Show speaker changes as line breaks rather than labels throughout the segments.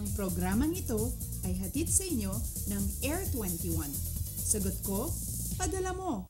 Ang programang ito ay hatid sa inyo ng Air 21. Sagot ko, padala mo!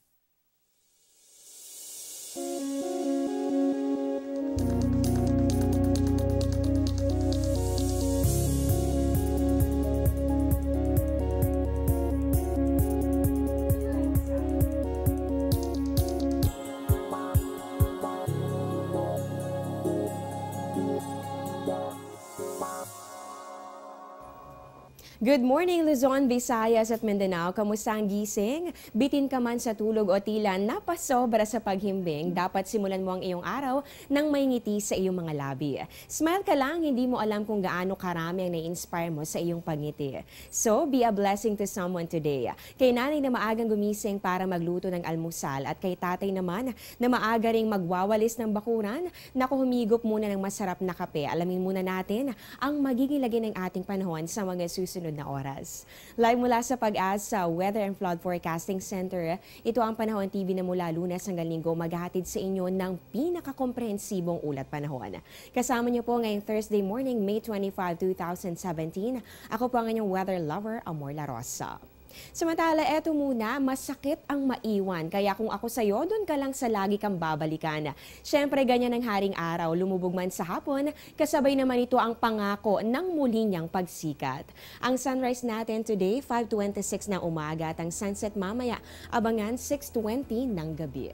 Good morning, Luzon, Visayas at Mindanao. Kamusta ang gising? Bitin ka man sa tulog o tila napasobra sa paghimbing, dapat simulan mo ang iyong araw nang may ngiti sa iyong mga labi. Smile ka lang, hindi mo alam kung gaano karami ang na-inspire mo sa iyong pagngiti. So, be a blessing to someone today. Kay nanay na maagang gumising para magluto ng almusal at kay tatay naman na maaga ring magwawalis ng bakuran, naku, humigop muna ng masarap na kape. Alamin muna natin ang magiging lagay ng ating panahon sa mga susunod na oras. Live mula sa Pag-asa Weather and Flood Forecasting Center, ito ang Panahon TV na mula Lunes hanggang Linggo maghahatid sa inyo ng pinakakomprehensibong ulat panahon. Kasama niyo po ngayong Thursday morning, May 25, 2017. Ako po ang inyong weather lover, Amor La Rosa. Samantala, eto muna, masakit ang maiwan. Kaya kung ako sa'yo, doon ka lang sa lagi kang babalikan. Siyempre, ganyan ang haring araw. Lumubog man sa hapon, kasabay naman ito ang pangako ng muli niyang pagsikat. Ang sunrise natin today, 5:26 ng umaga at ang sunset mamaya, abangan 6:20 ng gabi.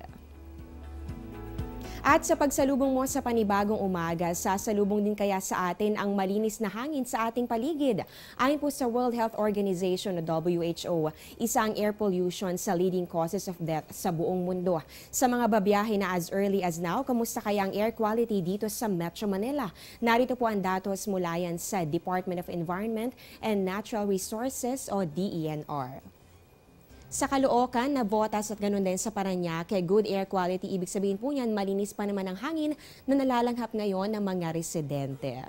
At sa pagsalubong mo sa panibagong umaga, sasalubong din kaya sa atin ang malinis na hangin sa ating paligid. Ayon po sa World Health Organization o WHO, isa ang air pollution sa leading causes of death sa buong mundo. Sa mga babiyahe na as early as now, kamusta kaya ang air quality dito sa Metro Manila? Narito po ang datos mula yan sa Department of Environment and Natural Resources o DENR. Sa Caloocan, Navotas at ganun din sa Parañaque, good air quality. Ibig sabihin po niyan, malinis pa naman ang hangin na nalalanghap ngayon ng mga residente.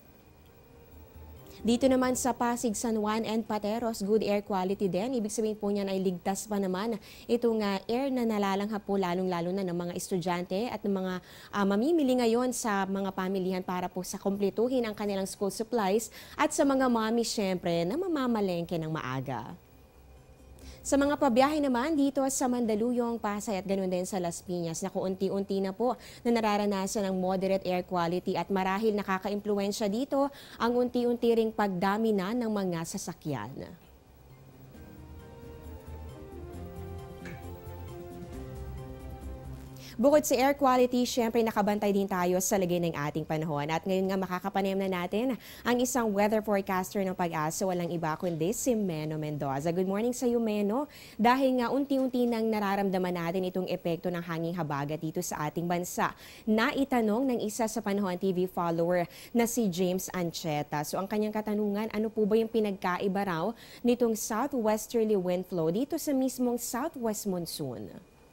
Dito naman sa Pasig, San Juan and Pateros, good air quality din. Ibig sabihin po niyan ay ligtas pa naman itong air na nalalanghap po lalong-lalo na ng mga estudyante at ng mga mamimili ngayon sa mga pamilihan para po sa kumpletuhin ang kanilang school supplies at sa mga mami syempre na mamamalengke ng maaga. Sa mga pabiyahe naman dito sa Mandaluyong, Pasay at ganoon din sa Las Piñas, na unti-unti na po na nararanasan ng moderate air quality at marahil nakaka-impluwensya dito ang unti-unti ring pagdami na ng mga sasakyan. Bukod sa air quality, syempre nakabantay din tayo sa lagay ng ating panahon. At ngayon nga makakapanayam na natin ang isang weather forecaster ng Pag-asa, walang iba kundi si Meno Mendoza. Good morning sa iyo, Meno. Dahil nga unti-unti nang nararamdaman natin itong epekto ng hanging habagat dito sa ating bansa. Naitanong ng isa sa Panahon TV follower na si James Ancheta. So ang kanyang katanungan, ano po ba yung pinagkaiba raw nitong southwesterly wind flow dito sa mismong southwest monsoon?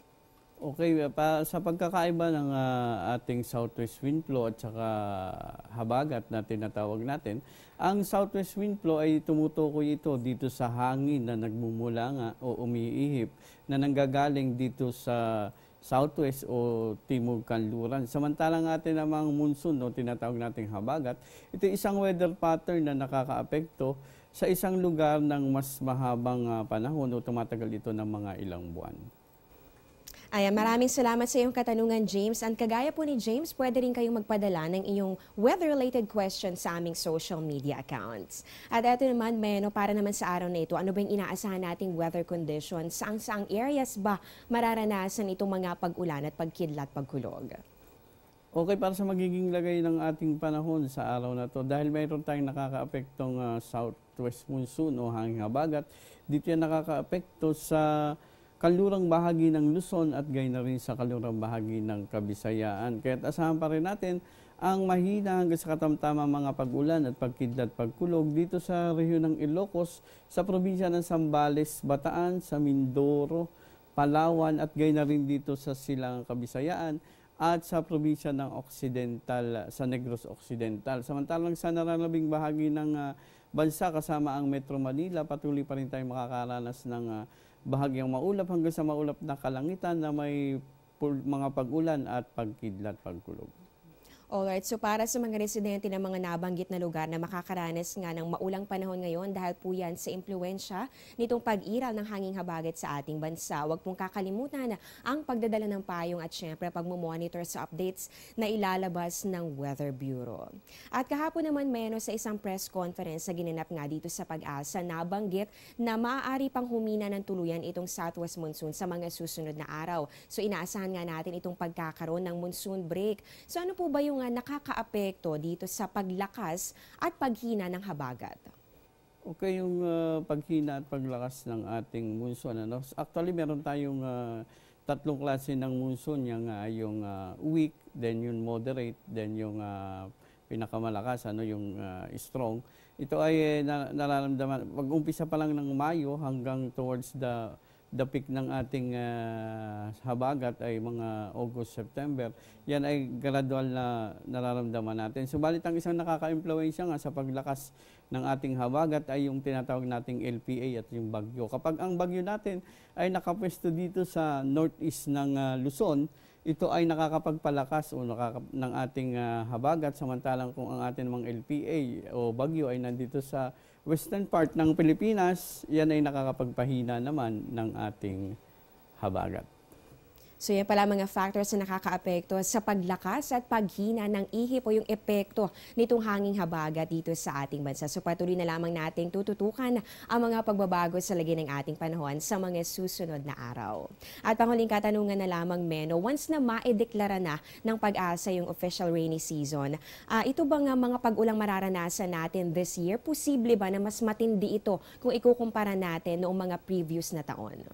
Okay, sa pagkakaiba ng ating southwest wind flow at saka habagat na tinatawag natin, ang southwest wind flow ay tumutukoy ito dito sa hangin na nagmumula nga o umiihip na nanggagaling dito sa southwest o timog kanluran. Samantalang atin namang monsoon o tinatawag nating habagat, ito isang weather pattern na nakakaapekto sa isang lugar ng mas mahabang panahon o tumatagal ito ng mga ilang buwan.
Ayan, maraming salamat sa iyong katanungan, James. And kagaya po ni James, pwede rin kayong magpadala ng inyong weather-related questions sa aming social media accounts. At ito naman, Meno, para naman sa araw na ito, ano ba yung inaasahan nating weather conditions? Saang areas ba mararanasan itong mga pag-ulan at pagkidlat, pagkulog?
Okay, para sa magiging lagay ng ating panahon sa araw na to, dahil mayroon tayong nakakaapektong southwest monsoon o hanging habagat, dito yan nakakaapekto sa kalurang bahagi ng Luzon at gayon na rin sa kalurang bahagi ng Kabisayaan. Kaya asahan pa rin natin ang mahina hanggang sa katamtamang mga pag-ulan at pagkidlat pagkulog dito sa rehiyon ng Ilocos, sa probinsya ng Zambales, Bataan, sa Mindoro, Palawan at gayon na rin dito sa Silangang Kabisayaan at sa probinsya ng Occidental, sa Negros Occidental. Samantalang sa nararabing bahagi ng bansa kasama ang Metro Manila, patuloy pa rin tayong makakaranas ng bahagyang maulap hanggang sa maulap na kalangitan na may mga pag-ulan at pagkidlat pagkulog.
Alright, so para sa mga residente ng mga nabanggit na lugar na makakaranas nga ng maulang panahon ngayon dahil po yan sa impluensya nitong pag-iral ng hanging habagat sa ating bansa. Huwag pong kakalimutan ang pagdadala ng payong at syempre pagmumonitor sa updates na ilalabas ng Weather Bureau. At kahapon naman sa isang press conference na ginanap nga dito sa Pag-asa, nabanggit na maaari pang humina ng tuluyan itong southwest monsoon sa mga susunod na araw. So inaasahan nga natin itong pagkakaroon ng monsoon break. So ano po ba yung nakakaapekto dito sa paglakas at paghina ng habagat?
Okay, yung paghina at paglakas ng ating monsoon. Actually, meron tayong tatlong klase ng monsoon. Yung weak, then yung moderate, then yung pinakamalakas, yung strong. Ito ay nararamdaman, pag-umpisa pa lang ng Mayo hanggang towards the peak ng ating habagat ay mga August, September, yan ay gradual na nararamdaman natin. Subalit ang isang nakaka-impluwensya nga sa paglakas ng ating habagat ay yung tinatawag nating LPA at yung bagyo. Kapag ang bagyo natin ay nakapwesto dito sa northeast ng Luzon, ito ay nakakapagpalakas ng ating habagat, samantalang kung ang ating mga LPA o bagyo ay nandito sa western part ng Pilipinas, yan ay nakakapagpahina naman ng ating habagat.
So yan pala mga factors na nakakaapekto sa paglakas at paghina ng ihip o yung epekto nitong hanging habagat dito sa ating bansa. So patuloy na lamang nating tututukan ang mga pagbabago sa lagay ng ating panahon sa mga susunod na araw. At panghuling katanungan na lamang, Meno, once na maideklara na ng Pag-asa yung official rainy season, ito ba nga mga pag-ulang mararanasan natin this year? Posible ba na mas matindi ito kung ikukumpara natin noong mga previous na taon?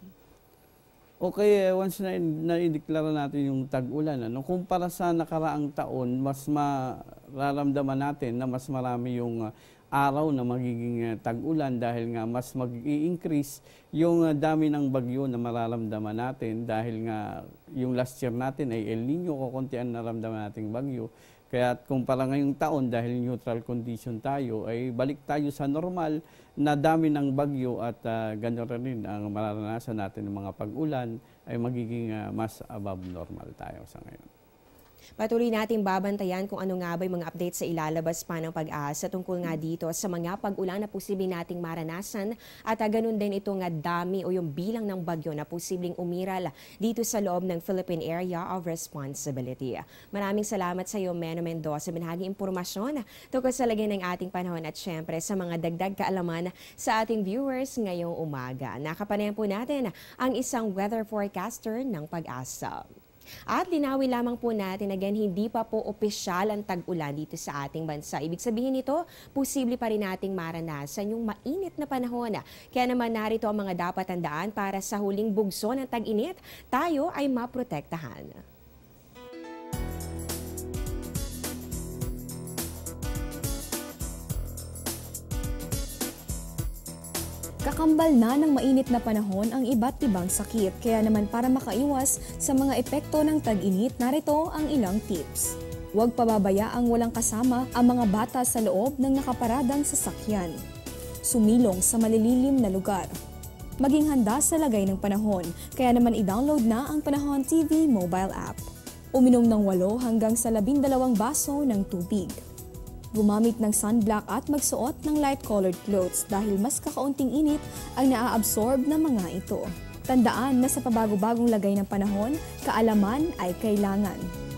Okay, once na ideklara natin yung tag-ulan, kumpara sa nakaraang taon, mas mararamdaman natin na mas marami yung araw na magiging tag-ulan dahil nga mas mag-i-increase yung dami ng bagyo na mararamdaman natin dahil nga yung last year natin ay El Nino, kukuntian naramdaman nating bagyo. Kaya kumpara ngayong taon dahil neutral condition tayo, ay balik tayo sa normal na dami ng bagyo at gano'n rin ang mararanasan natin ng mga pag-ulan ay magiging mas above normal tayo sa ngayon.
Patuloy nating babantayan kung ano nga ba yung mga updates sa ilalabas pa ng Pag-asa tungkol nga dito sa mga pag-ulan na posibleng nating maranasan at ganun din ito nga dami o yung bilang ng bagyo na posibleng umiral dito sa loob ng Philippine Area of Responsibility. Maraming salamat sa iyo, Meno Mendoza, binahagi impormasyon tungkol sa lagay ng ating panahon at syempre sa mga dagdag kaalaman sa ating viewers ngayong umaga. Nakapanayan po natin ang isang weather forecaster ng Pag-asa. At linawin lamang po natin, again, hindi pa po opisyal ang tag-ulan dito sa ating bansa. Ibig sabihin nito, posible pa rin nating maranasan yung mainit na panahon. Kaya naman narito ang mga dapat tandaan para sa huling bugso ng tag-init, tayo ay maprotektahan.
Kakambal na ng mainit na panahon ang iba't ibang sakit. Kaya naman para makaiwas sa mga epekto ng tag-init, narito ang ilang tips. Huwag pababayaang walang kasama ang mga bata sa loob ng nakaparadang sasakyan. Sumilong sa malililim na lugar. Maging handa sa lagay ng panahon, kaya naman i-download na ang Panahon TV mobile app. Uminom ng 8 hanggang sa 12 baso ng tubig. Gumamit ng sunblock at magsuot ng light-colored clothes dahil mas kakaunting init ang naa-absorb ng mga ito. Tandaan na sa pabago-bagong lagay ng panahon, kaalaman ay kailangan.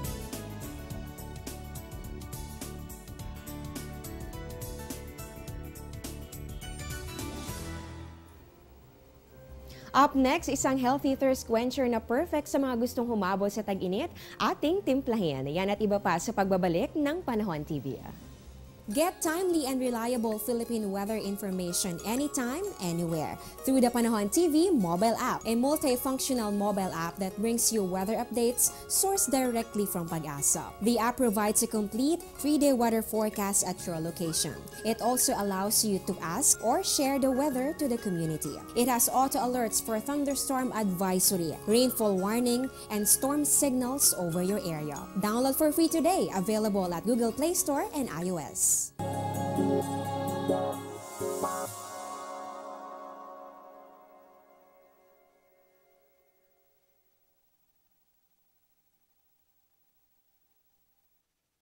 Up next, isang healthy thirst quencher na perfect sa mga gustong humabol sa tag-init, ating timplahin. Yan at iba pa sa pagbabalik ng Panahon TV. Get timely and reliable Philippine weather information anytime, anywhere through the Panahon TV mobile app, a multifunctional mobile app that brings you weather updates sourced directly from Pag-asa. The app provides a complete 3-day weather forecast at your location. It also allows you to ask or share the weather to the community. It has auto alerts for thunderstorm advisory, rainfall warning, and storm signals over your area. Download for free today, available at Google Play Store and iOS.